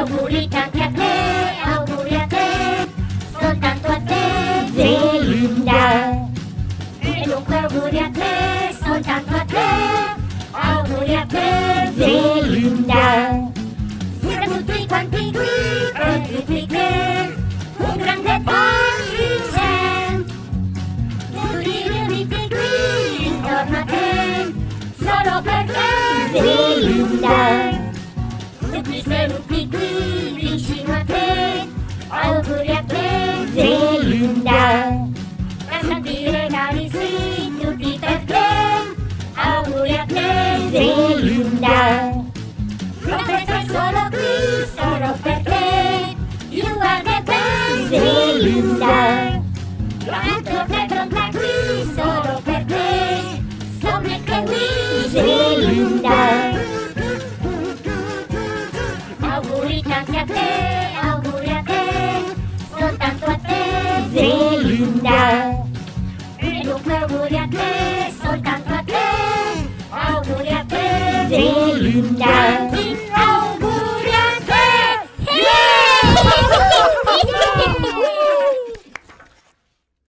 Auguri tanti a te, auguri a te, soltanto a te, Zelinda. E dunque auguri a te, soltanto a te, auguri a te, Zelinda. siamo tutti quanti qui, e tutti che un grande party c'è. Tutti riuniti qui intorno a te, solo per te, Zelinda. tutti seduti qui vicino a te, auguri a te, Zelinda. tanti regali sì, tutti per te, auguri a te, Zelinda. la festa è solo qui, solo per te, you are the best, Zelinda. la torta è pronta qui, solo per te, so che qui, Zelinda. auguri tanti a te, auguri a te, soltanto a te, Zelinda. e dunque auguri a te, soltanto a te, auguri a te, Zelinda.